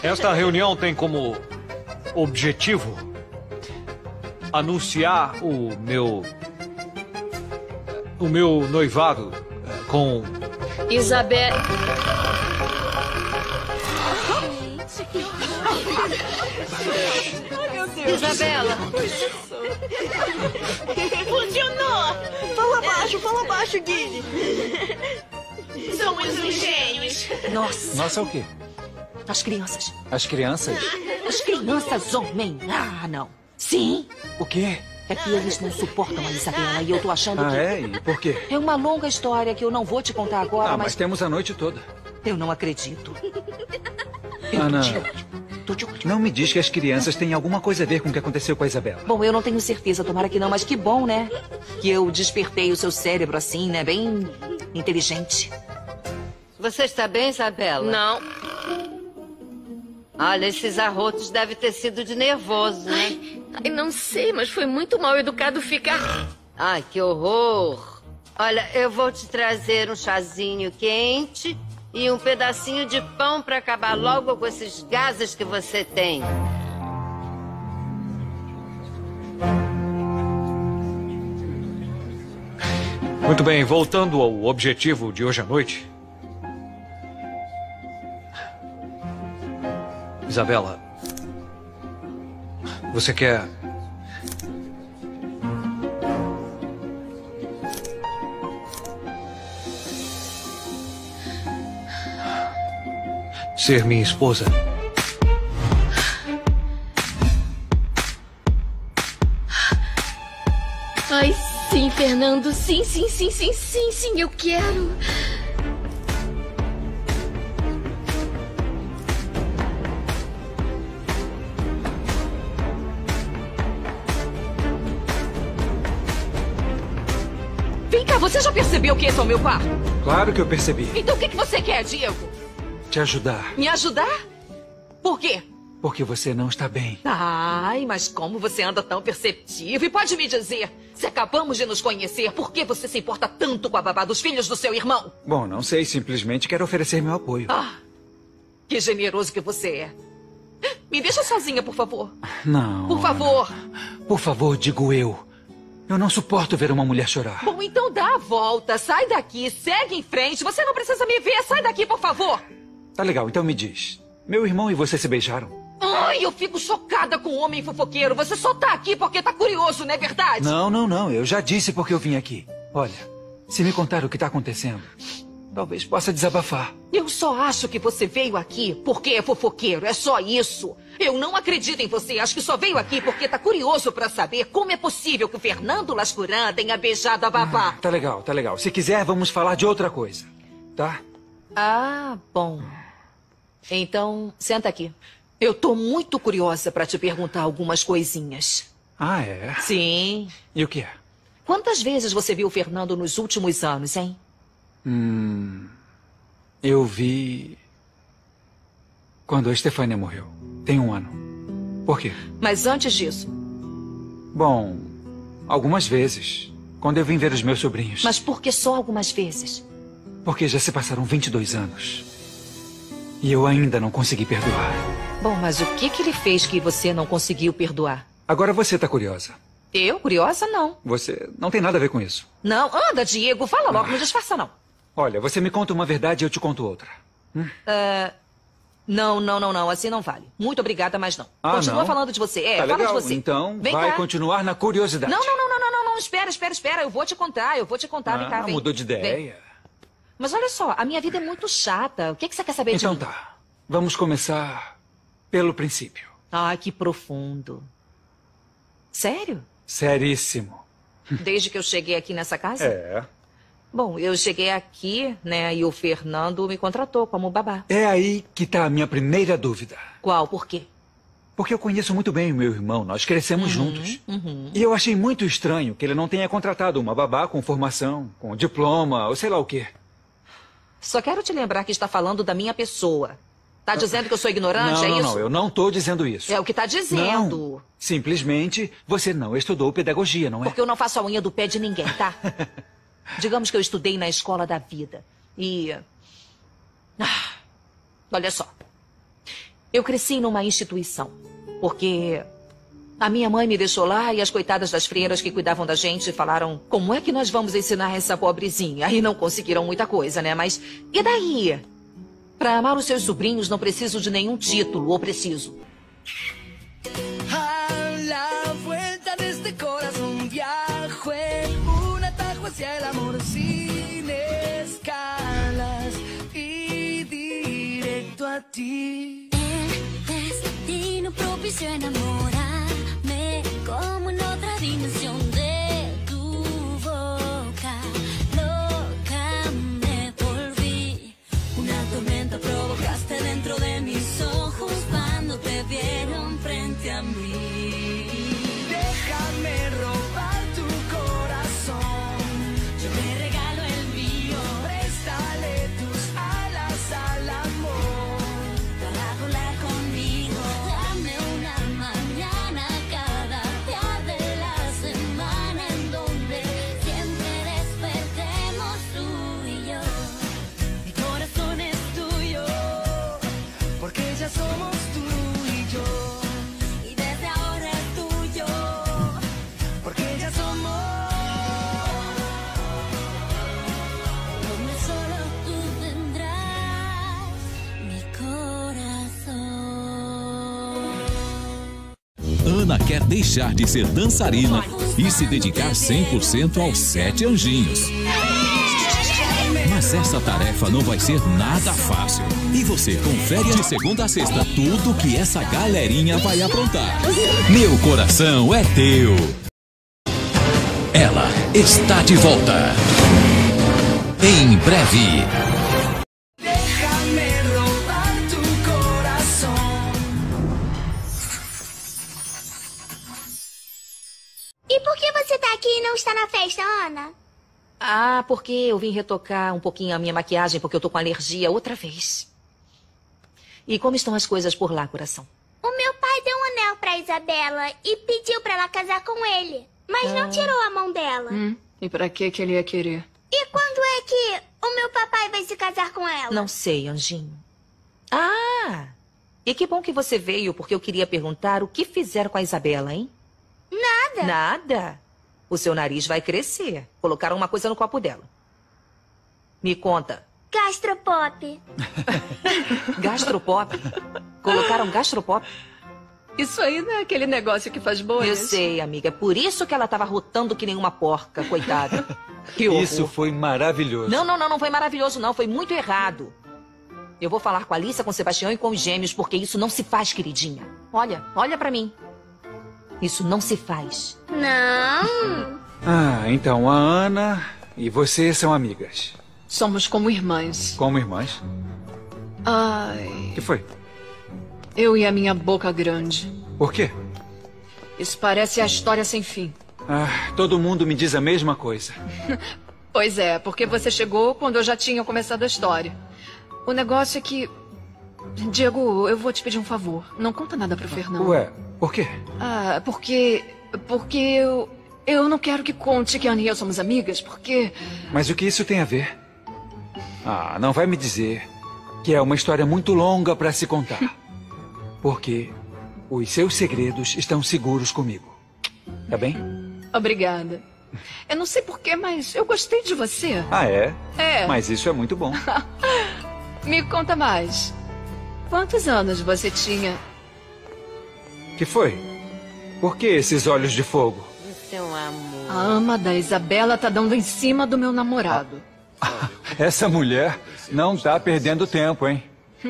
Esta reunião tem como objetivo anunciar o meu noivado com Isabel. Isabela. Funcionou! Fala baixo, Guilherme. Somos os gênios. Nossa, o quê? As crianças. As crianças? As crianças, homem. Ah, não. Sim. O quê? É que eles não suportam a Isabela e eu tô achando que... É? E por quê? É uma longa história que eu não vou te contar agora, mas temos a noite toda. Eu não acredito. Ana, Tô de olho. não me diz que as crianças têm alguma coisa a ver com o que aconteceu com a Isabela. Bom, eu não tenho certeza, tomara que não, mas que bom, né? Que eu despertei o seu cérebro assim, né? Bem inteligente. Você está bem, Isabela? Não. Olha, esses arrotos devem ter sido de nervoso, né? Ai, não sei, mas foi muito mal educado ficar... Ai, que horror. Olha, eu vou te trazer um chazinho quente e um pedacinho de pão para acabar logo com esses gases que você tem. Muito bem, voltando ao objetivo de hoje à noite. Isabela, você quer ser minha esposa? Ai, sim, Fernando. Sim, eu quero. Vem cá, você já percebeu que esse é o meu quarto? Claro que eu percebi. Então o que você quer, Diego? Te ajudar. Me ajudar? Por quê? Porque você não está bem. Ai, mas como você anda tão perceptivo? E pode me dizer, se acabamos de nos conhecer, por que você se importa tanto com a babá dos filhos do seu irmão? Bom, não sei. Simplesmente quero oferecer meu apoio. Ah, que generoso que você é. Me deixa sozinha, por favor. Não. Por favor. Por favor, digo eu. Eu não suporto ver uma mulher chorar. Bom, então dá a volta, sai daqui, segue em frente. Você não precisa me ver, sai daqui, por favor. Tá legal, então me diz. Meu irmão e você se beijaram? Ai, eu fico chocada com o homem fofoqueiro. Você só tá aqui porque tá curioso, não é verdade? Não. Eu já disse porque eu vim aqui. Olha, se me contar o que tá acontecendo, talvez possa desabafar. Eu só acho que você veio aqui porque é fofoqueiro. É só isso. Eu não acredito em você. Acho que só veio aqui porque tá curioso pra saber como é possível que o Fernando Lascuran tenha beijado a babá. Tá legal. Se quiser, vamos falar de outra coisa. Tá? Ah, bom. Então, senta aqui. Eu tô muito curiosa pra te perguntar algumas coisinhas. Ah, é? Sim. E o que é? Quantas vezes você viu o Fernando nos últimos anos, hein? Eu vi... quando a Estefânia morreu. Tem 1 ano. Por quê? Mas antes disso. Bom, algumas vezes. Quando eu vim ver os meus sobrinhos. Mas por que só algumas vezes? Porque já se passaram 22 anos. E eu ainda não consegui perdoar. Bom, mas o que ele fez que você não conseguiu perdoar? Agora você tá curiosa. Eu? Curiosa, não. Você não tem nada a ver com isso. Não, anda, Diego, fala logo, não disfarça, não. Olha, você me conta uma verdade e eu te conto outra. Não, assim não vale. Muito obrigada, mas não. Ah, Continua não? falando de você. Tá Fala legal, de você. então Vem vai cá. continuar na curiosidade. Não, espera. Eu vou te contar, Vem cá, vem. Mudou de ideia. Vem. Mas olha só, a minha vida é muito chata. O que você quer saber de Então mim? tá. Vamos começar pelo princípio. Ai, que profundo. Sério? Seríssimo. Desde que eu cheguei aqui nessa casa? É. Bom, eu cheguei aqui, né, e o Fernando me contratou como babá. É aí que tá a minha primeira dúvida. Qual? Por quê? Porque eu conheço muito bem o meu irmão, nós crescemos juntos. E eu achei muito estranho que ele não tenha contratado uma babá com formação, com diploma, ou sei lá o quê. Só quero te lembrar que está falando da minha pessoa. Tá dizendo que eu sou ignorante, é isso? Não, eu não tô dizendo isso. É o que tá dizendo. Não, simplesmente você não estudou pedagogia, não é? Porque eu não faço a unha do pé de ninguém, tá? Digamos que eu estudei na escola da vida. E... olha só. Eu cresci numa instituição, porque a minha mãe me deixou lá e as coitadas das freiras que cuidavam da gente falaram: como é que nós vamos ensinar essa pobrezinha? Aí não conseguiram muita coisa, né? Mas e daí? Para amar os seus sobrinhos não preciso de nenhum título, ou preciso? A la vuelta de este corazón viajo en un atajo hacia el amor sin escalas y directo a ti. El destino propició enamorarme como en otra dimensión de tu boca. Loca me volví. Una tormenta provocaste dentro de mis ojos cuando te vieron frente a mí. Déjame robar tu corazón. Yo te regalo el mío. Préstale tus alas al amor. Para volar conmigo. Dame una mañana cada día de la semana en donde siempre despertemos tú y yo. Mi corazón es tuyo, porque ya somos tú y yo. Y desde ahora es tuyo. Porque ya somos. Donde solo tú tendrás mi corazón. Ana quer deixar de ser dançarina e se dedicar 100% aos 7 anjinhos. Mas essa tarefa não vai ser nada fácil. E você confere de segunda a sexta tudo que essa galerinha vai aprontar. Meu coração é teu. Ela está de volta. Em breve. Déjame robar tu corazón. E por que você tá aqui e não está na festa, Ana? Ah, porque eu vim retocar um pouquinho a minha maquiagem, porque eu tô com alergia outra vez. E como estão as coisas por lá, coração? O meu pai deu um anel pra Isabela e pediu pra ela casar com ele. Mas não tirou a mão dela. E pra que ele ia querer? E quando é que o meu papai vai se casar com ela? Não sei, anjinho. Ah! E que bom que você veio, porque eu queria perguntar o que fizeram com a Isabela, hein? Nada. Nada? O seu nariz vai crescer. Colocaram uma coisa no copo dela. Me conta. Gastropop. Gastropop? Colocaram gastropop? Isso aí não é aquele negócio que faz Eu bolhas? sei, amiga. É por isso que ela tava rotando que nem uma porca, coitada. Que horror. Isso foi maravilhoso. Não foi maravilhoso, não. Foi muito errado. Eu vou falar com a Alicia, com o Sebastião e com os gêmeos, porque isso não se faz, queridinha. Olha pra mim. Isso não se faz. Não. Ah, então a Ana e você são amigas. Somos como irmãs. Como irmãs. Ai, O que foi? eu e a minha boca grande. Por quê? Isso parece a história sem fim. Ah, todo mundo me diz a mesma coisa. Pois é, porque você chegou quando eu já tinha começado a história. O negócio é que... Diego, eu vou te pedir um favor. Não conta nada pro Fernando. Ué, por quê? Ah, porque eu não quero que conte que a Ana e eu somos amigas, porque... Mas o que isso tem a ver? Ah, não vai me dizer que é uma história muito longa para se contar. Porque os seus segredos estão seguros comigo. Tá bem? Obrigada. Eu não sei porquê, mas eu gostei de você. Ah, é? É. Mas isso é muito bom. Me conta mais. Quantos anos você tinha? Que foi? Por que esses olhos de fogo? Você é um amor. A ama da Isabela tá dando em cima do meu namorado. Essa mulher não tá perdendo tempo, hein?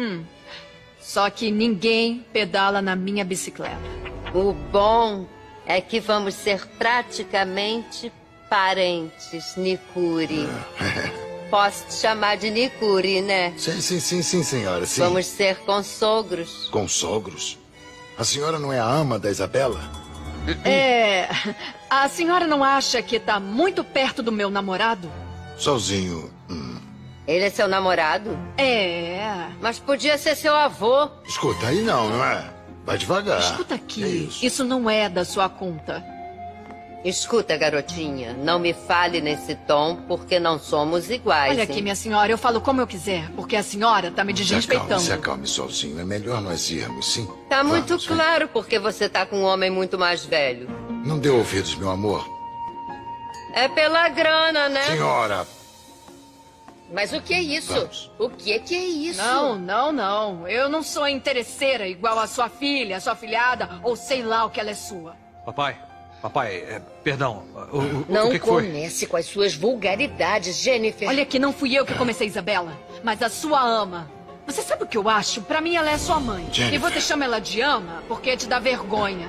Só que ninguém pedala na minha bicicleta. O bom é que vamos ser praticamente parentes, Nikuri. Posso te chamar de Nikuri, né? Sim, senhora, sim. Vamos ser consogros. Consogros? A senhora não é a ama da Isabela? É... A senhora não acha que tá muito perto do meu namorado? Sozinho. Ele é seu namorado? É... Mas podia ser seu avô. Escuta, aí não é? Vai devagar. Escuta É aqui, isso. isso não é da sua conta. Escuta, garotinha, não me fale nesse tom, porque não somos iguais. Olha aqui, minha senhora, eu falo como eu quiser, porque a senhora tá me desrespeitando. Se acalme sozinho. É melhor nós irmos, sim? Tá muito Vamos, claro porque você tá com um homem muito mais velho. Não dê ouvidos, meu amor. É pela grana, né? Senhora! Mas o que é isso? Vamos. O que é isso? Não. Eu não sou interesseira igual a sua filha, a sua filhada, ou sei lá o que ela é sua. Papai, perdão. Não o que foi? comece com as suas vulgaridades, Jennifer. Olha que não fui eu que comecei, Isabela, mas a sua ama. Você sabe o que eu acho? Pra mim ela é sua mãe. Jennifer. E você chama ela de ama porque te dá vergonha.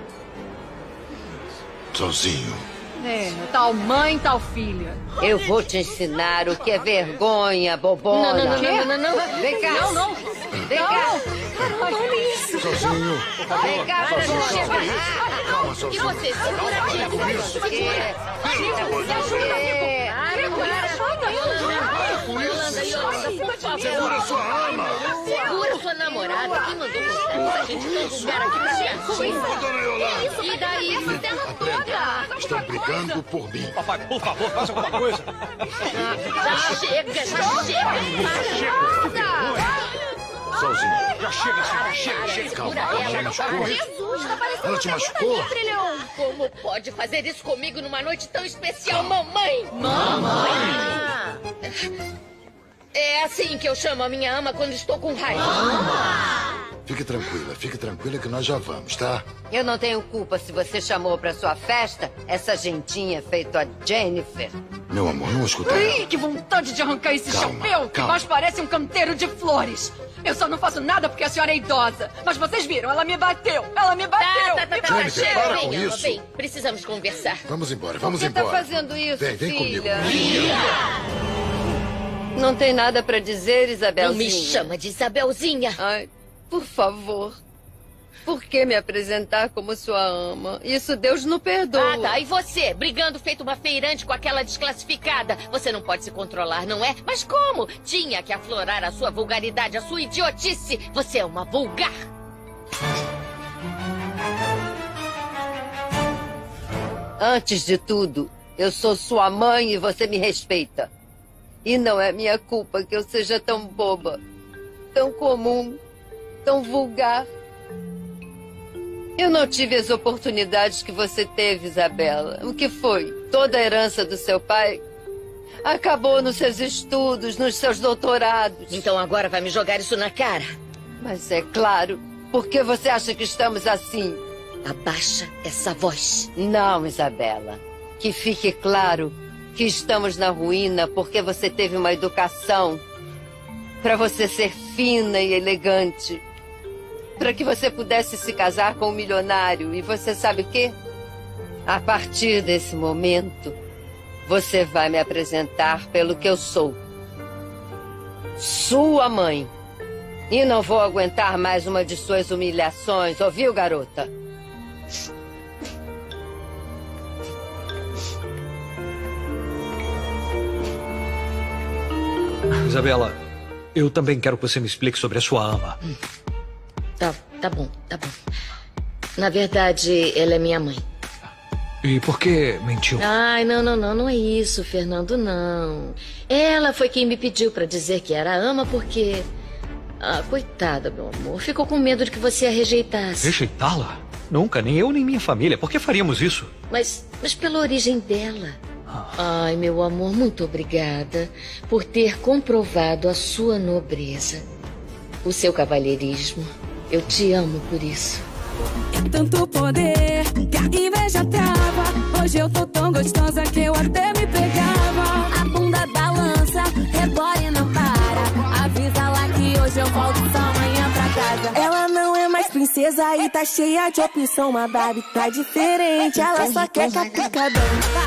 Sozinho. É, tal mãe, tal filha. Eu vou te ensinar o que é vergonha, bobona. Não. Vem cá. Não. Vem cá. Sozinho. Vem cá, Chega. Calma, E sozinho. você, segura aqui. Segura sua arma. Segura sua namorada. Quem mandou botar essa gente tão vulgar aqui pra minha coisa? Dona Yolanda. E daí, essa terra toda? Estão brigando por mim. Papai, por favor, faça alguma coisa. Já chega. Sozinho. Já chega. Calma, ela machucou? Jesus, tá parecendo Ela te machucou? trilhão. Como pode fazer isso comigo numa noite tão especial, mamãe? É assim que eu chamo a minha ama quando estou com raiva. Fique tranquila que nós já vamos, tá? Eu não tenho culpa se você chamou pra sua festa essa gentinha feito a Jennifer. Meu amor, não escuta Ai, ela. que vontade de arrancar esse Calma, chapéu que calma. mais parece um canteiro de flores. Eu só não faço nada porque a senhora é idosa. Mas vocês viram, ela me bateu. Tá. Jennifer, Chega, para com vem, ama, isso. vem. Precisamos conversar. Vamos embora, Por vamos que tá embora. fazendo isso, Vem comigo. filha? Não tem nada pra dizer, Não Isabelzinha? me chama de Isabelzinha. Ai, por favor. Por que me apresentar como sua ama? Isso Deus não perdoa. Ah, tá. E você, brigando feito uma feirante com aquela desclassificada? Você não pode se controlar, não é? Mas como? Tinha que aflorar a sua vulgaridade, a sua idiotice. Você é uma vulgar. Antes de tudo, eu sou sua mãe e você me respeita. E não é minha culpa que eu seja tão boba, tão comum, tão vulgar. Eu não tive as oportunidades que você teve, Isabela. O que foi? Toda a herança do seu pai acabou nos seus estudos, nos seus doutorados. Então agora vai me jogar isso na cara. Mas é claro, por que você acha que estamos assim? Abaixa essa voz. Não, Isabela. Que fique claro que estamos na ruína porque você teve uma educação para você ser fina e elegante, para que você pudesse se casar com um milionário. E você sabe o quê? A partir desse momento, você vai me apresentar pelo que eu sou. Sua mãe. E não vou aguentar mais uma de suas humilhações, ouviu, garota? Isabela, eu também quero que você me explique sobre a sua ama. Tá bom. Na verdade, ela é minha mãe. E por que mentiu? Ai, não é isso, Fernando, não. Ela foi quem me pediu pra dizer que era ama porque... Ah, coitada, meu amor. Ficou com medo de que você a rejeitasse. Rejeitá-la? Nunca, nem eu nem minha família. Por que faríamos isso? Mas pela origem dela. Ai, meu amor, muito obrigada por ter comprovado a sua nobreza, o seu cavalheirismo. Eu te amo por isso. É tanto poder que a inveja trava. Hoje eu tô tão gostosa que eu até me pegava. A bunda balança, rebola e não para. Avisa lá que hoje eu volto só amanhã pra casa. Ela não é mais princesa e tá cheia de opção. Uma Barbie tá diferente, ela só quer catucadão.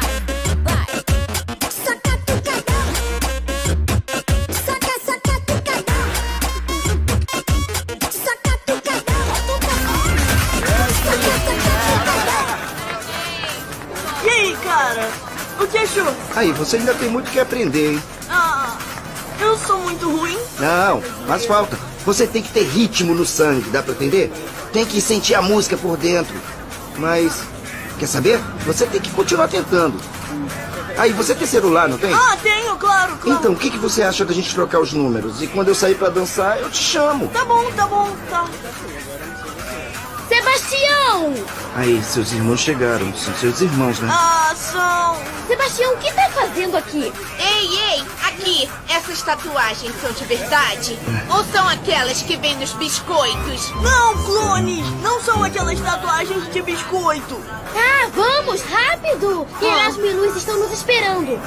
E aí, cara? O que achou? Aí, você ainda tem muito que aprender, hein? Ah, eu sou muito ruim? Não, faz falta. Você tem que ter ritmo no sangue, dá pra entender? Tem que sentir a música por dentro. Mas Quer saber? Você tem que continuar tentando. Aí, você tem celular, não tem? Ah, tenho, claro. Então, o que você acha da gente trocar os números? E quando eu sair pra dançar, eu te chamo. Tá bom, tá. Sebastião! Aí, seus irmãos chegaram. São seus irmãos, né? Ah, são... Sebastião, o que tá fazendo aqui? Ei, aqui! Essas tatuagens são de verdade? Ou são aquelas que vêm nos biscoitos? Não, clones! Não são aquelas tatuagens de biscoito! Ah, vamos, rápido! Erasmo e Luz estão nos esperando!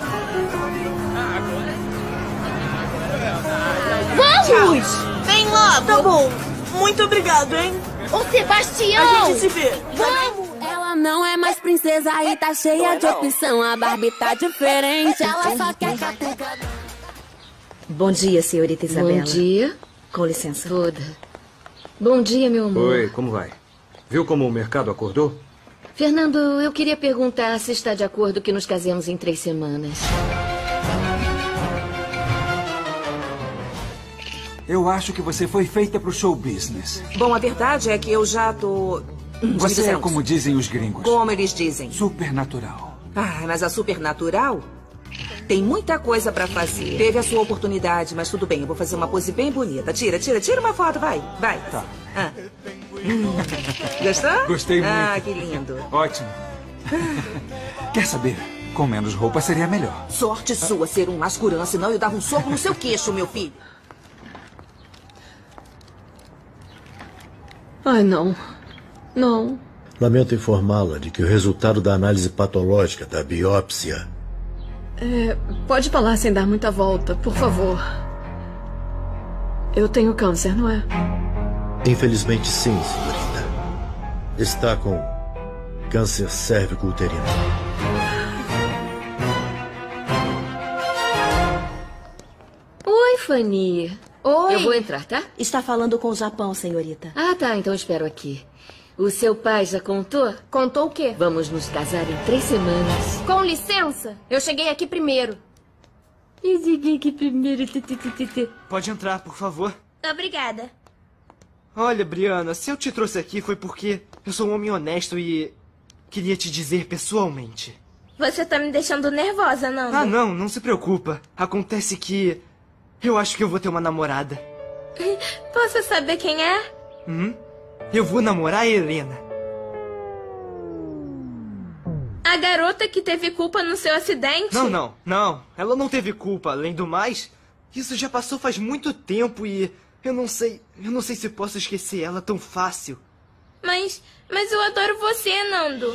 Vamos! Vem logo! Tá bom. Muito obrigado, hein? Ô, Sebastião! A gente se vê. Vamos! Ela não é mais princesa e tá cheia de opção. A Barbie tá diferente, ela só quer categoria. Bom dia, senhorita Isabela. Bom dia. Com licença. Toda. Bom dia, meu amor. Oi, como vai? Viu como o mercado acordou? Fernando, eu queria perguntar se está de acordo que nos casemos em 3 semanas. Eu acho que você foi feita pro show business. Bom, a verdade é que eu já tô... Você é como dizem os gringos. Como eles dizem. Supernatural. Ah, mas a Supernatural tem muita coisa pra fazer. Teve a sua oportunidade, mas tudo bem. Eu vou fazer uma pose bem bonita. Tira uma foto, vai. Tá. Gostou? Gostei muito. Ah, que lindo. Ótimo. Quer saber? Com menos roupa seria melhor. Sorte sua ser um masculino, senão eu dava um soco no seu queixo, meu filho. Ai, não. Não. Lamento informá-la de que o resultado da análise patológica da biópsia... Pode falar sem dar muita volta, por favor. Eu tenho câncer, não é? Infelizmente, sim, senhorita. Está com câncer cérvico-uterino. Oi, Fanny. Oi. Eu vou entrar, tá? Está falando com o Japão, senhorita. Ah, tá. Então espero aqui. O seu pai já contou? Contou o quê? Vamos nos casar em 3 semanas. Com licença, eu cheguei aqui primeiro. Eu cheguei aqui primeiro. Pode entrar, por favor. Obrigada. Olha, Brianna, se eu te trouxe aqui foi porque eu sou um homem honesto e queria te dizer pessoalmente. Você tá me deixando nervosa, Nando. Ah, não se preocupa. Acontece que eu acho que eu vou ter uma namorada. Posso saber quem é? Eu vou namorar a Helena. A garota que teve culpa no seu acidente? Não. Ela não teve culpa. Além do mais, isso já passou faz muito tempo e eu não sei se posso esquecer ela tão fácil. Mas eu adoro você, Nando.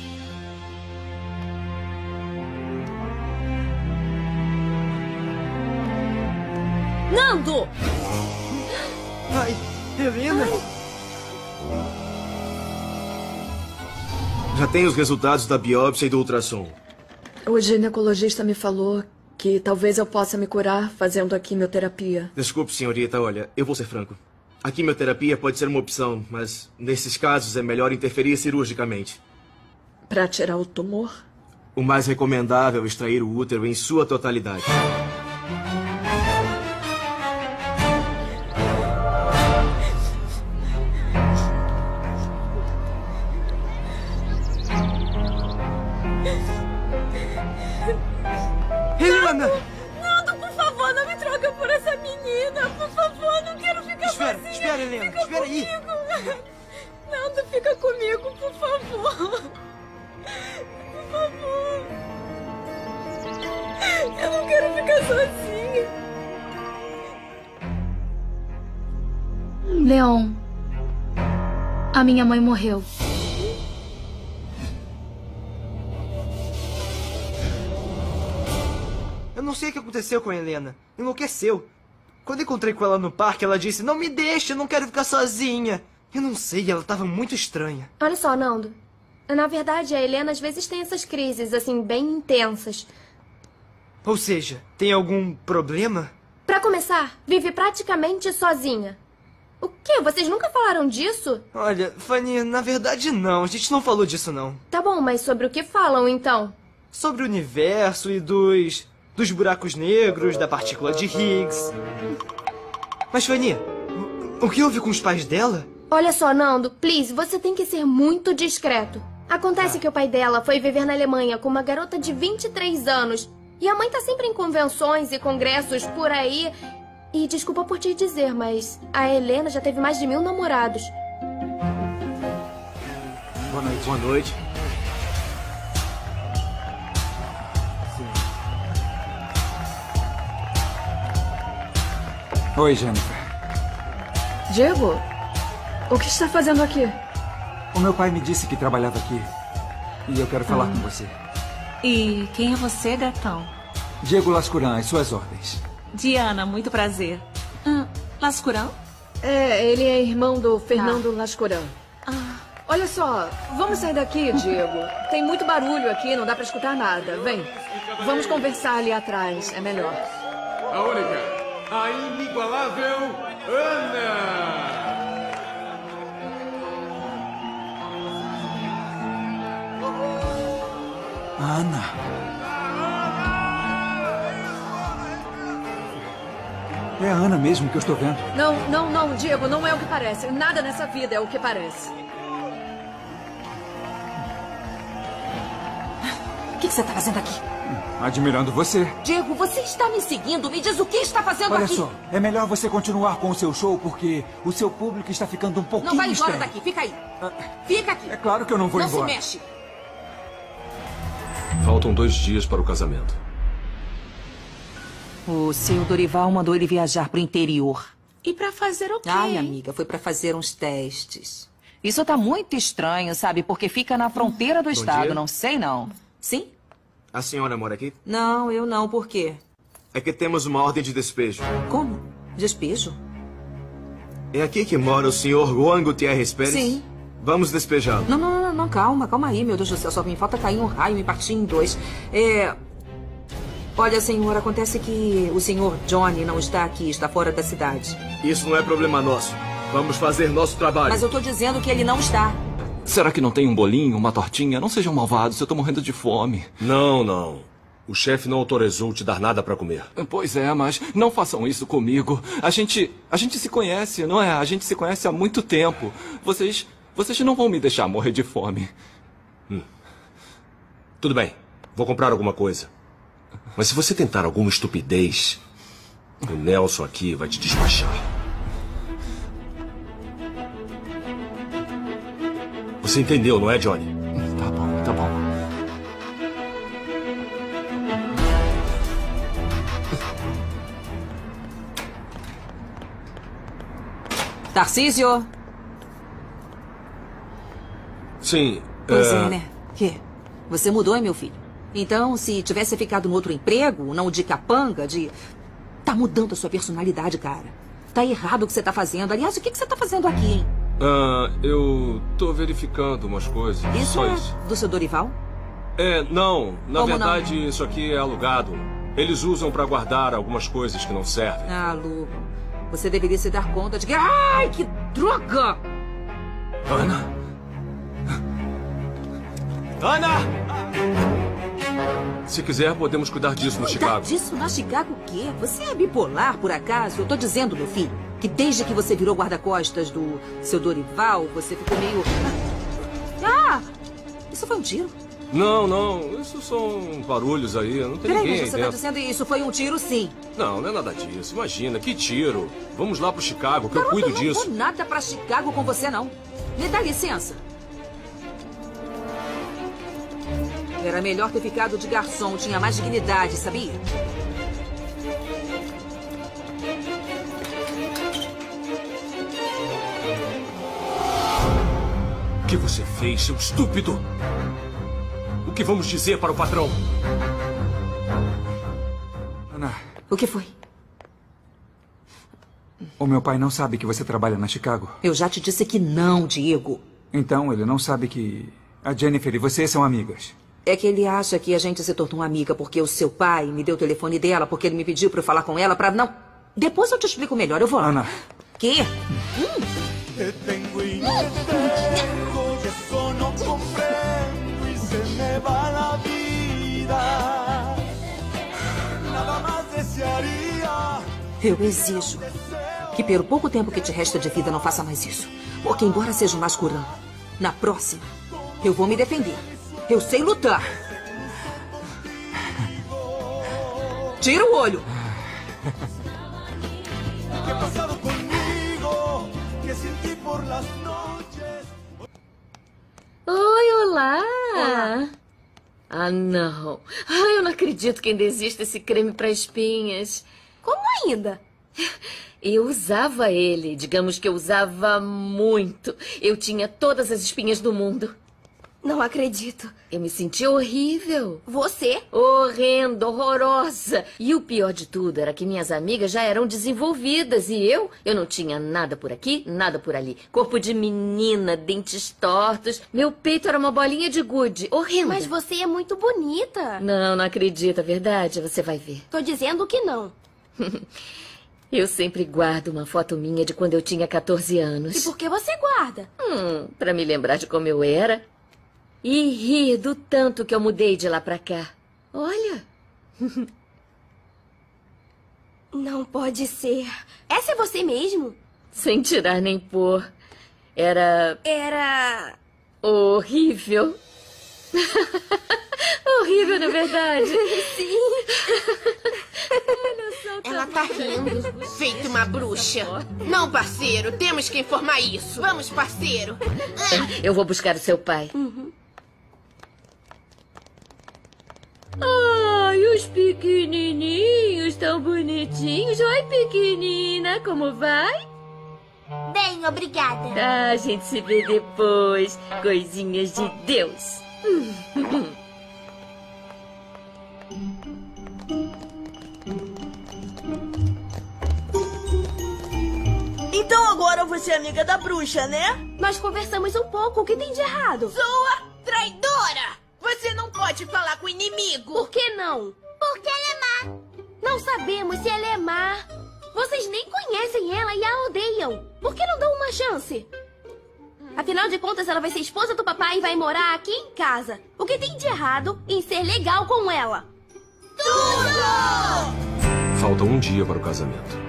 Nando! Ai, Helena? Já tem os resultados da biópsia e do ultrassom. O ginecologista me falou que talvez eu possa me curar fazendo a quimioterapia. Desculpe, senhorita, olha, eu vou ser franco. A quimioterapia pode ser uma opção, mas nesses casos é melhor interferir cirurgicamente. Para tirar o tumor? O mais recomendável é extrair o útero em sua totalidade. Helena! Nando, por favor, não me troca por essa menina. Por favor, não quero ficar sozinha. Espera, Helena. Fica Espera comigo. aí. Nando, fica comigo, por favor. Por favor. Eu não quero ficar sozinha. Leon, a minha mãe morreu. Eu não sei o que aconteceu com a Helena. Enlouqueceu. Quando encontrei com ela no parque, ela disse: "Não me deixe, eu não quero ficar sozinha." Eu não sei, ela estava muito estranha. Olha só, Nando. Na verdade, a Helena às vezes tem essas crises, assim, bem intensas. Ou seja, tem algum problema? Pra começar, vive praticamente sozinha. O quê? Vocês nunca falaram disso? Olha, Fanny, na verdade não. A gente não falou disso, não. Tá bom, mas sobre o que falam, então? Sobre o universo e dos buracos negros, da partícula de Higgs. Mas, Fanny, o que houve com os pais dela? Olha só, Nando, please, você tem que ser muito discreto. Acontece que o pai dela foi viver na Alemanha com uma garota de 23 anos. E a mãe tá sempre em convenções e congressos por aí. E desculpa por te dizer, mas a Helena já teve mais de 1000 namorados. Boa noite. Boa noite. Oi, Jennifer. Diego, o que está fazendo aqui? O meu pai me disse que trabalhava aqui. E eu quero falar com você. E quem é você, gatão? Diego Lascuran, às suas ordens. Diana, muito prazer. Lascuran? Ele é irmão do Fernando Lascuran. Olha só, vamos sair daqui, Diego. Tem muito barulho aqui, não dá pra escutar nada. Vem, vamos conversar ali atrás, é melhor. A única, a inigualável Ana! Ana. É a Ana mesmo que eu estou vendo. Não, Diego, não é o que parece. Nada nessa vida é o que parece. O que você está fazendo aqui? Admirando você. Diego, você está me seguindo? Me diz o que está fazendo Olha aqui. só, é melhor você continuar com o seu show porque o seu público está ficando um pouquinho Não vai embora estranho. daqui, fica aí. Fica aqui. É claro que eu não vou embora. Não se mexe. Faltam 2 dias para o casamento. O seu Dorival mandou ele viajar para o interior. E para fazer o quê? Ai, amiga, foi para fazer uns testes. Isso tá muito estranho, sabe? Porque fica na fronteira do estado, dia. não sei não. Sim? A senhora mora aqui? Não, eu não. Por quê? É que temos uma ordem de despejo. Como? Despejo? É aqui que mora o senhor Juan Gutierrez Pérez? Sim. Vamos despejá-lo. Não, calma aí, meu Deus do céu. Só me falta cair um raio e me partir em 2. Olha, senhor, acontece que o senhor Johnny não está aqui, está fora da cidade. Isso não é problema nosso. Vamos fazer nosso trabalho. Mas eu tô dizendo que ele não está. Será que não tem um bolinho, uma tortinha? Não sejam malvados, eu tô morrendo de fome. Não. O chefe não autorizou te dar nada para comer. Pois é, mas não façam isso comigo. A gente se conhece, não é? A gente se conhece há muito tempo. Vocês não vão me deixar morrer de fome. Tudo bem, vou comprar alguma coisa. Mas se você tentar alguma estupidez, o Nelson aqui vai te despachar. Você entendeu, não é, Johnny? Tá bom. Tarcísio? Sim. Pois é, né? Que? Você mudou, hein, meu filho? Então, se tivesse ficado no outro emprego, não de capanga, Tá mudando a sua personalidade, cara. Tá errado o que você tá fazendo. Aliás, o que você tá fazendo aqui, hein? Eu tô verificando umas coisas. Isso só é isso. do seu Dorival? Não. Na Como verdade, não? isso aqui é alugado. Eles usam para guardar algumas coisas que não servem. Ah, Lu, você deveria se dar conta de que... Ai, que droga! Ana! Se quiser, podemos cuidar disso no Chicago. Disso na Chicago o quê? Você é bipolar, por acaso? Eu tô dizendo, meu filho, que desde que você virou guarda-costas do seu Dorival, você ficou meio... Isso foi um tiro? Não. Isso são barulhos aí. Não tem ninguém aí você tá dentro. dizendo isso foi um tiro, sim. Não é nada disso. Imagina, que tiro. Vamos lá pro Chicago, que eu cuido disso. Eu não vou nada pra Chicago com você, não. Me dá licença. Era melhor ter ficado de garçom. Tinha mais dignidade, sabia? O que você fez, seu estúpido? O que vamos dizer para o patrão? Ana. O que foi? O meu pai não sabe que você trabalha na Chicago. Eu já te disse que não, Diego. Então ele não sabe que a Jennifer e você são amigas. É que ele acha que a gente se tornou amiga porque o seu pai me deu o telefone dela, porque ele me pediu pra eu falar com ela pra não... Depois eu te explico melhor, eu vou lá. Ana. Que? Te tengo y no dejo, y eso no comprendo y se me va la vida. Nada más desearía. Eu exijo que pelo pouco tempo que te resta de vida não faça mais isso. Porque embora seja um Lascuran, na próxima Eu vou me defender. Eu sei lutar. Tira o olho. Oi, olá. Ah, não. Eu não acredito que ainda existe esse creme para espinhas. Como ainda? Eu usava ele. Digamos que eu usava muito. Eu tinha todas as espinhas do mundo. Não acredito. Eu me senti horrível. Você? Horrenda, horrorosa. E o pior de tudo era que minhas amigas já eram desenvolvidas. E eu não tinha nada por aqui, nada por ali. Corpo de menina, dentes tortos. Meu peito era uma bolinha de gude. Horrenda. Mas você é muito bonita. Não acredito, é verdade. Você vai ver. Tô dizendo que não. Eu sempre guardo uma foto minha de quando eu tinha 14 anos. E por que você guarda? Pra me lembrar de como eu era. E rir do tanto que eu mudei de lá pra cá. Olha. Não pode ser. Essa é você mesmo? Sem tirar nem pôr. Era horrível. Horrível, não é verdade? Sim. Ela tá rindo, feito uma bruxa. Não, parceiro, temos que informar isso. Vamos, parceiro. Eu vou buscar o seu pai. Ai, os pequenininhos, tão bonitinhos. Oi, pequenina, como vai? Bem, obrigada. Ah, a gente se vê depois. Coisinhas de Deus. Então agora você é amiga da bruxa, né? Nós conversamos um pouco. O que tem de errado? Sua traidora! Você não pode falar com o inimigo. Por que não? Porque ela é má. Não sabemos se ela é má. Vocês nem conhecem ela e a odeiam. Por que não dão uma chance? Afinal de contas, ela vai ser esposa do papai e vai morar aqui em casa. O que tem de errado em ser legal com ela? Tudo! Falta um dia para o casamento.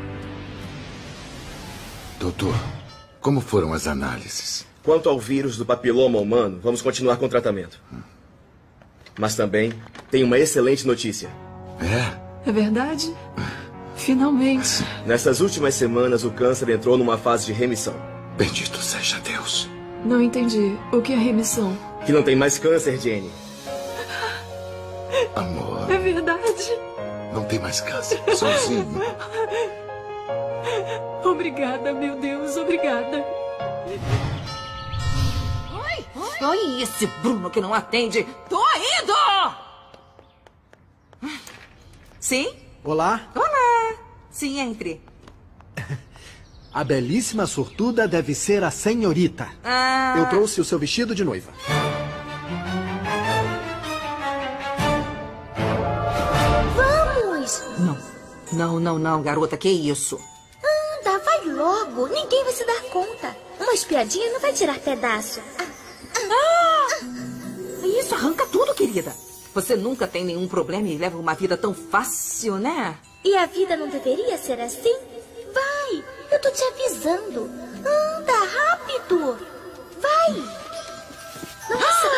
Doutor, como foram as análises? Quanto ao vírus do papiloma humano, vamos continuar com o tratamento. Mas também tem uma excelente notícia. É? É verdade? Finalmente. Nessas últimas semanas, o câncer entrou numa fase de remissão. Bendito seja Deus. Não entendi. O que é remissão? Que não tem mais câncer, Jenny. Amor. É verdade? Não tem mais câncer. Sozinho. Obrigada, meu Deus, obrigada. Oi, esse Bruno que não atende. Tô indo! Sim? Olá. Olá. Sim, entre. A belíssima sortuda deve ser a senhorita. Eu trouxe o seu vestido de noiva. Vamos! Não, garota, que isso? Anda, vai logo. Ninguém vai se dar conta. Uma espiadinha não vai tirar pedaço. Isso arranca tudo, querida. Você nunca tem nenhum problema e leva uma vida tão fácil, né? E a vida não deveria ser assim? Vai, eu tô te avisando. Anda, rápido. Vai. Nossa.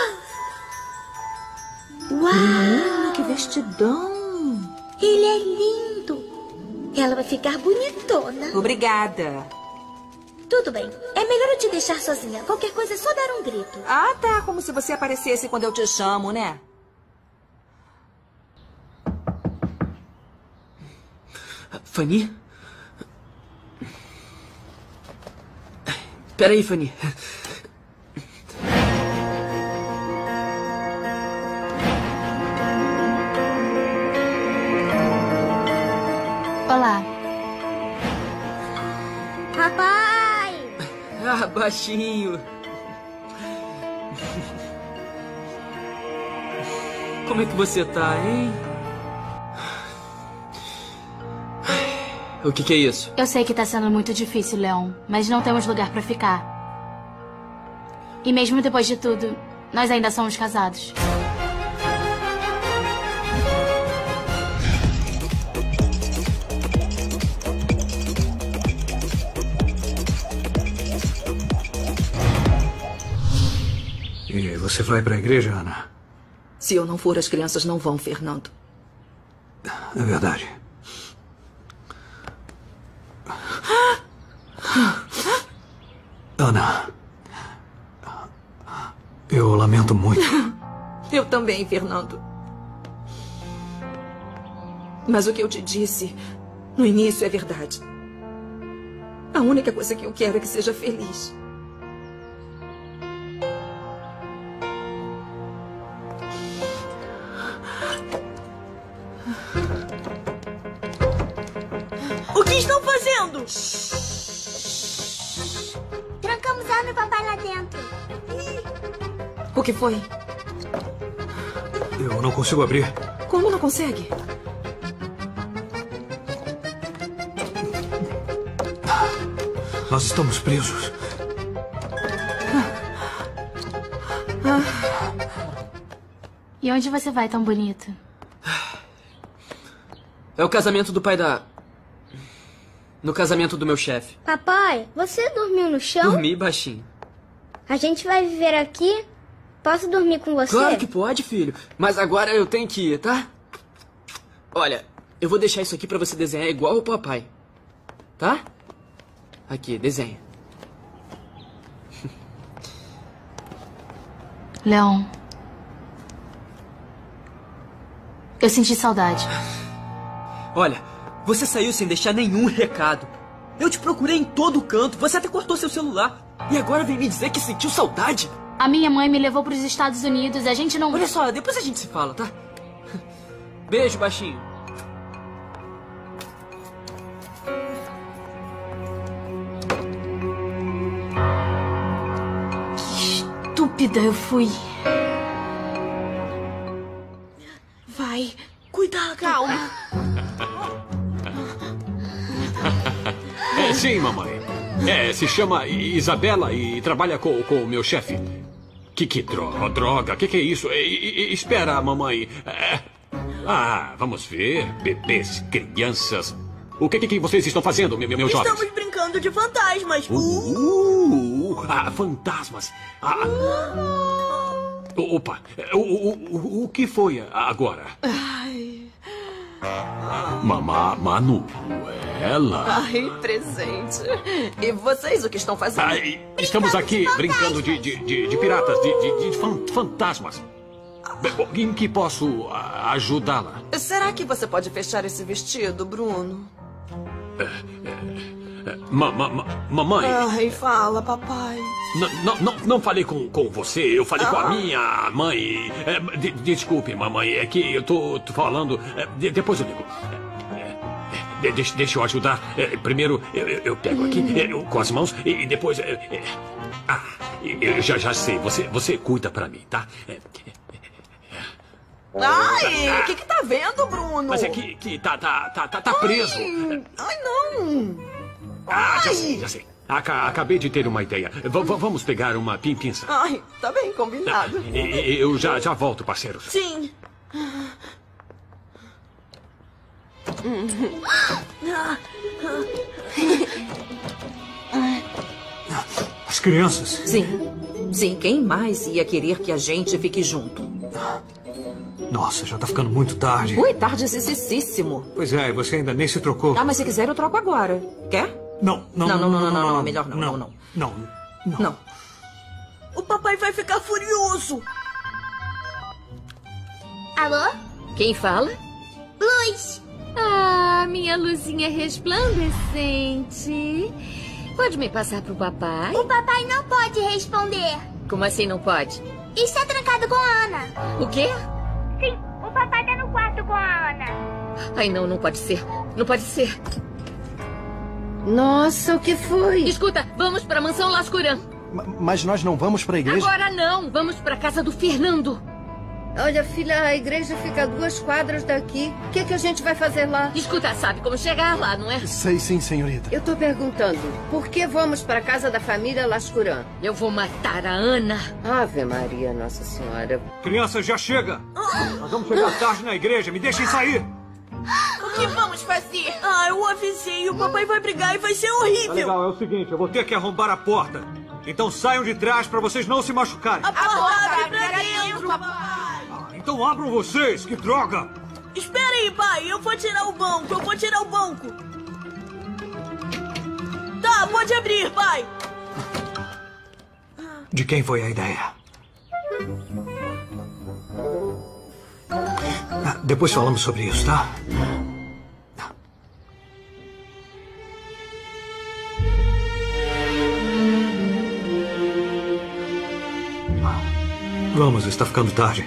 Uau. Que vestidão. Ele é lindo. Ela vai ficar bonitona. Obrigada. Tudo bem. É melhor eu te deixar sozinha. Qualquer coisa é só dar um grito. Ah, tá. Como se você aparecesse quando eu te chamo, né? Fanny? Peraí, Fanny. Olá. Papai! Ah, baixinho. Como é que você tá, hein? O que é isso? Eu sei que tá sendo muito difícil, Leon, mas não temos lugar pra ficar. E mesmo depois de tudo, nós ainda somos casados. E você Você vai para a igreja, Ana? Se eu não for, as crianças não vão, Fernando. É verdade. Ana, eu lamento muito. Eu também, Fernando. Mas o que eu te disse no início é verdade. A única coisa que eu quero é que seja feliz. O que estão fazendo? Trancamos a Ana e o papai lá dentro. O que foi? Eu não consigo abrir. Como não consegue? Nós estamos presos. E onde você vai tão bonito? É o casamento do pai da... No casamento do meu chefe. Papai, você dormiu no chão? Dormi baixinho. A gente vai viver aqui? Posso dormir com você? Claro que pode, filho. Mas agora eu tenho que ir, tá? Olha, eu vou deixar isso aqui pra você desenhar igual o papai. Tá? Aqui, desenha. Leon. Eu senti saudade. Olha, você saiu sem deixar nenhum recado. Eu te procurei em todo canto. Você até cortou seu celular. E agora vem me dizer que sentiu saudade? A minha mãe me levou para os Estados Unidos. A gente não... Olha só, depois a gente se fala, tá? Beijo, baixinho. Estúpida eu fui. Vai, cuidado. Calma. Sim, mamãe. Se chama Isabela e trabalha com o meu chefe. Que droga? Que é isso? Espera, mamãe. Vamos ver. Bebês, crianças. O que vocês estão fazendo, meus jovens? Estamos brincando de fantasmas. Fantasmas. Opa. O que foi agora? Manuela. Ai, presente. E vocês, o que estão fazendo? Estamos aqui brincando de piratas, de fantasmas. Em que posso ajudá-la? Será que você pode fechar esse vestido, Bruno? Mamãe. Ai, fala, papai. Não falei com você, eu falei com a minha mãe. Desculpe, mamãe, é que eu tô falando. Depois eu ligo. Deixa eu ajudar. Primeiro eu pego aqui com as mãos e depois. Eu já sei. Você cuida pra mim, tá? Ai, o que tá vendo, Bruno? Mas é que tá preso. Ai, não. Já sei. Acabei de ter uma ideia. Vamos pegar uma pinça. Ai, tá bem, combinado. Eu já volto, parceiros. Sim. As crianças? Sim, quem mais ia querer que a gente fique junto? Nossa, já tá ficando muito tarde. Ui, tardecíssimo. Pois é, você ainda nem se trocou. Mas se quiser eu troco agora. Quer? Não, melhor não. Não. O papai vai ficar furioso. Alô? Quem fala? Luz. Minha luzinha resplandecente. Pode me passar pro papai? O papai não pode responder. Como assim não pode? Está trancado com a Ana. O quê? Sim, o papai tá no quarto com a Ana. Ai, não pode ser. Não pode ser. Nossa, o que foi? Escuta, vamos pra mansão Lascuran. Mas nós não vamos pra igreja? Agora não, vamos pra casa do Fernando. Olha, filha, a igreja fica a 2 quadras daqui. O que a gente vai fazer lá? Escuta, sabe como chegar lá, não é? Sei sim, senhorita. Eu tô perguntando, por que vamos pra casa da família Lascuran? Eu vou matar a Ana. Ave Maria, Nossa Senhora. Crianças, já chega. Nós vamos chegar tarde na igreja, me deixem sair. O que vamos fazer? Eu avisei, o papai vai brigar e vai ser horrível. Tá legal, é o seguinte, eu vou ter que arrombar a porta. Então saiam de trás pra vocês não se machucarem. A porta abre pra papai. Então abram vocês, que droga! Espera aí, pai. Eu vou tirar o banco. Tá, pode abrir, pai. De quem foi a ideia? Depois falamos sobre isso, tá? Vamos, está ficando tarde.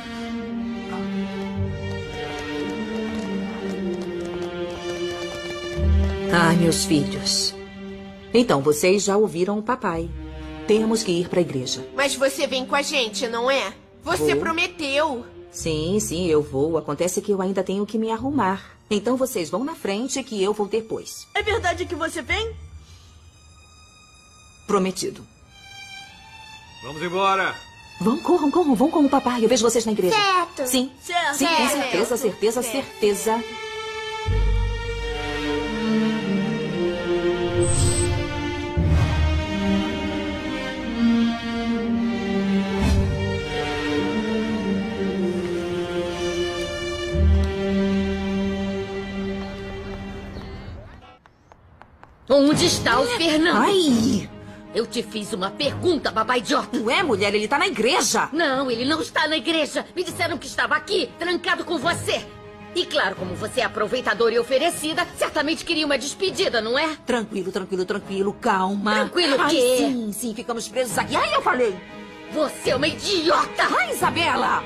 Ai, meus filhos. Então, vocês já ouviram o papai. Temos que ir para a igreja. Mas você vem com a gente, não é? Você prometeu. Sim, eu vou. Acontece que eu ainda tenho que me arrumar. Então vocês vão na frente que eu vou depois. É verdade que você vem? Prometido. Vamos embora. Corram, vão com o papai. Eu vejo vocês na igreja. Certo. Sim, com certeza. Onde está o Fernando? Ai! Eu te fiz uma pergunta, babá idiota. Ué, mulher, ele tá na igreja. Não, ele não está na igreja. Me disseram que estava aqui, trancado com você. E claro, como você é aproveitadora e oferecida, certamente queria uma despedida, não é? Tranquilo, calma. Tranquilo o quê? Sim, ficamos presos aqui. Ai, eu falei. Você é uma idiota. Ai, Isabela.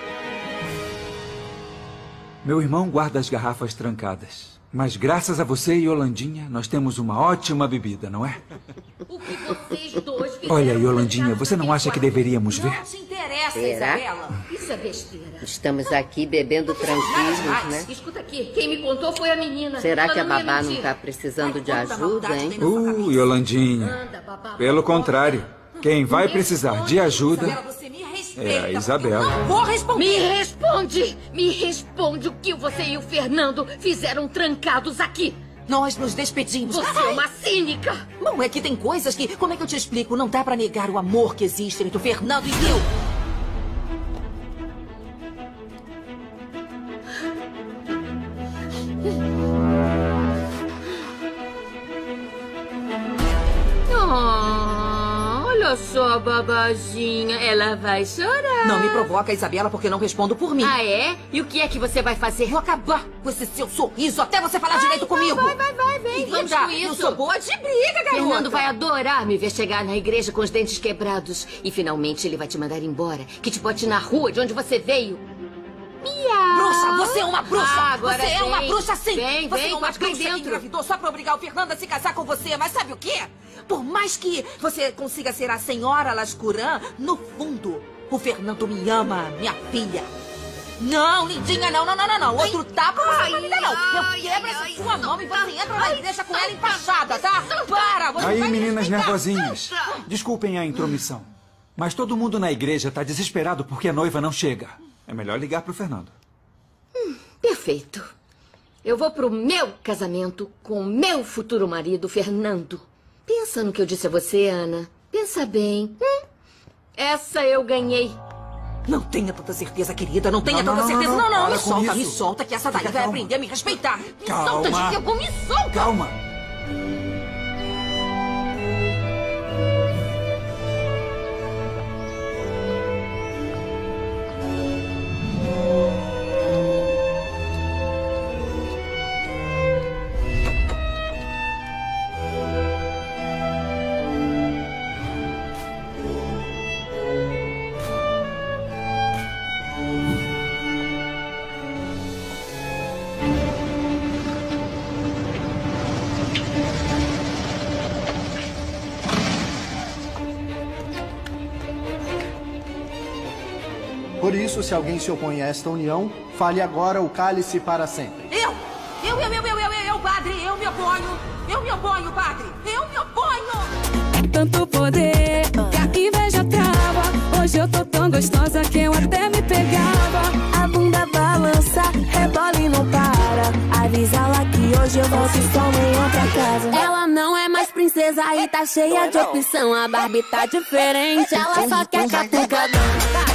Meu irmão guarda as garrafas trancadas. Mas graças a você e Yolandinha, nós temos uma ótima bebida, não é? O que vocês dois fizeram? Olha, Yolandinha, você não acha que deveríamos ver? Não te interessa, Será? Isabela. Isso é besteira. Estamos aqui bebendo tranquilos, né? Escuta aqui, quem me contou foi a menina. Será Ela que a não ia babá não mentir. tá precisando de ajuda, hein? Yolandinha. Pelo contrário, quem vai precisar de ajuda é a Isabela. Vou responder. Me responde o que você e o Fernando fizeram trancados aqui. Nós nos despedimos. Você é uma cínica. Não, é que tem coisas que... Como é que eu te explico? Não dá pra negar o amor que existe entre o Fernando e eu. Olha só, babazinha. Ela vai chorar. Não me provoca, Isabela, porque não respondo por mim. Ah, é? E o que é que você vai fazer? Vou acabar com esse seu sorriso até você falar direito comigo. Vai, vem. Vamos com isso. Eu sou boa de briga, garota. Fernando vai adorar me ver chegar na igreja com os dentes quebrados. E finalmente ele vai te mandar embora. Que te bote na rua de onde você veio. Miau. Bruxa, você é uma bruxa. Agora você é uma bruxa, sim. Você é uma bruxa que engravidou só pra obrigar o Fernando a se casar com você. Mas sabe o quê? Por mais que você consiga ser a senhora Lascuran, no fundo, o Fernando me ama, minha filha. Não, lindinha, não. Outro tapa você não me dá, não. Eu quebro essa sua mão e você entra na igreja com ela empachada, tá? Para, você Aí, vai me meninas respeitar. nervosinhas, desculpem a intromissão, mas todo mundo na igreja tá desesperado porque a noiva não chega. É melhor ligar pro Fernando. Perfeito. Eu vou pro meu casamento com o meu futuro marido, Fernando. Pensa no que eu disse a você, Ana. Pensa bem. Essa eu ganhei. Não tenha tanta certeza, querida. Não tenha tanta certeza. Não. Me solta, que essa daí vai aprender a me respeitar. Me solta, disse eu vou, me solta. Calma. Por isso, se alguém se opõe a esta união, fale agora o cálice para sempre. Eu, padre, eu me oponho, padre, eu me oponho. Tanto poder que a inveja trava. Hoje eu tô tão gostosa que eu até me pegava. A bunda balança, rebola e não para. Avisa lá que hoje eu volto e só em outra casa. Ela não é mais princesa e tá cheia de opção. A Barbie tá diferente, ela só quer catucadão.